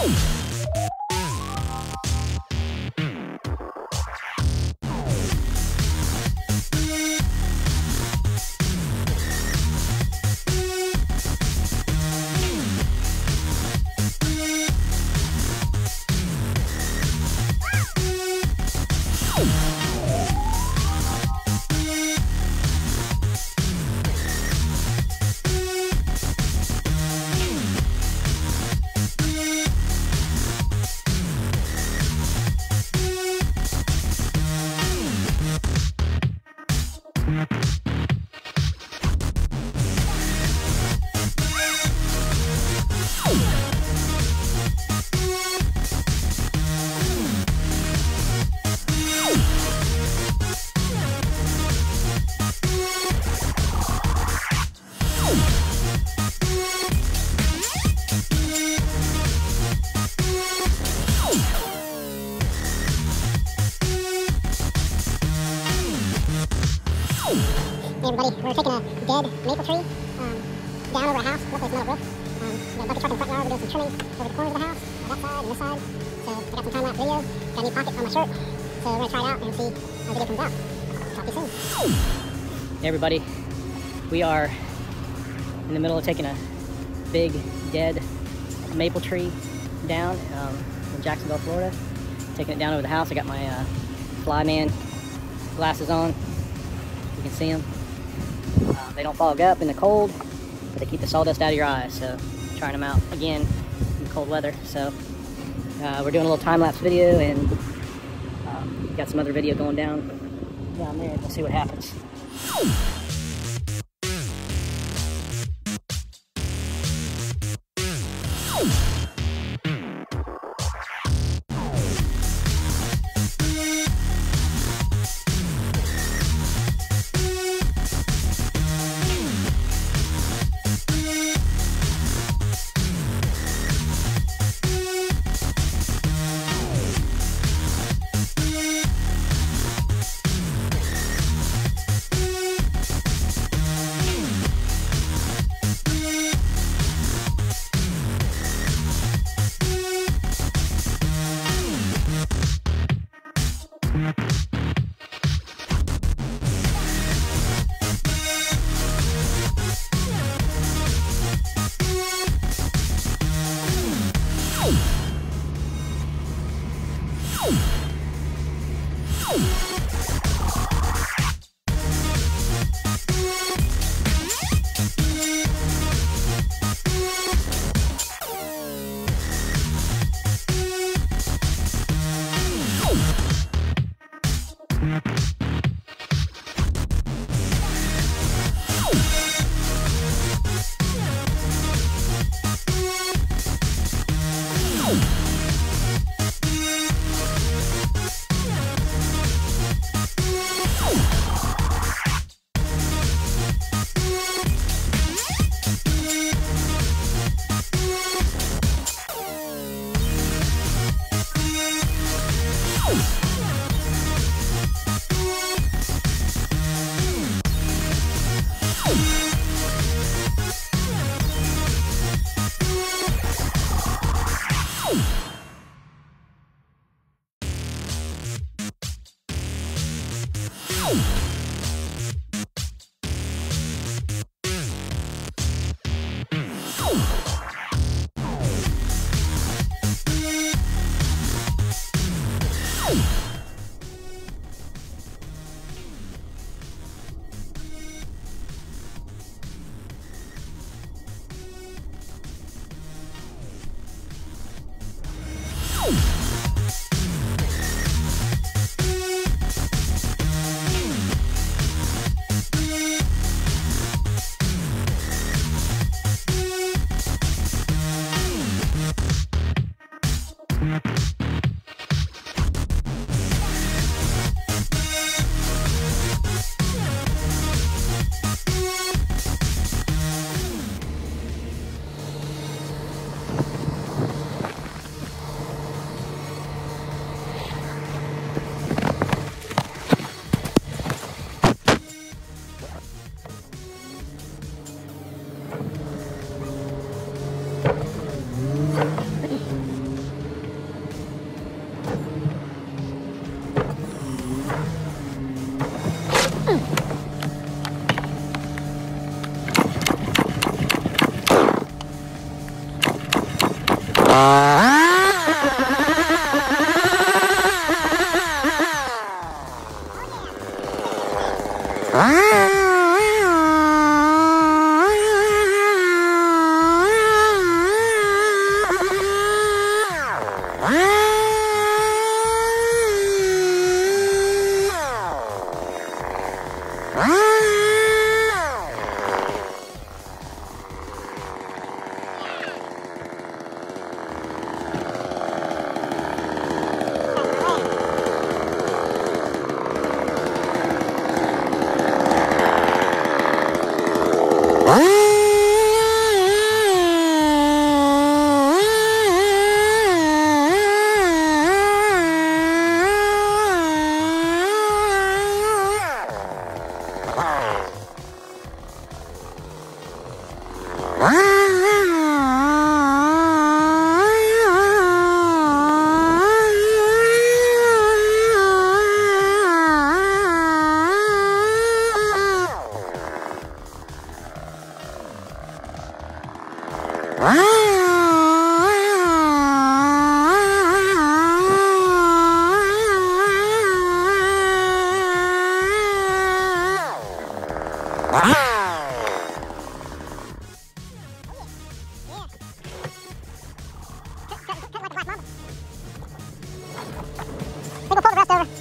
Hey everybody, we're taking a dead maple tree down over a house. Luckily it's not a roof. We got a bucket truck in the front yard. We're doing some trimming over the corners of the house, that side and this side. So I got some time-lapse video. Got a new pocket on my shirt. So we're going to try it out and see how the video comes out. Talk to you soon. Hey everybody, we are in the middle of taking a big dead maple tree down in Jacksonville, Florida. Taking it down over the house. I got my Flyman glasses on. You can see them. They don't fog up in the cold, but they keep the sawdust out of your eyes. So trying them out again in cold weather. So we're doing a little time-lapse video, and got some other video going down there. We'll see what happens. We'll pull the rest over.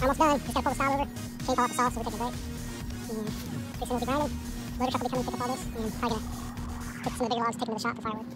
Almost done. Just gotta pull the style over, chain fall off the saw, so we're taking a break. And fixing the grinding. Loader truck will be coming to pick up all this, and probably gonna pick some of the bigger logs, take them to the shop for firewood.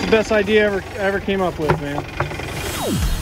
the best idea I ever came up with, man.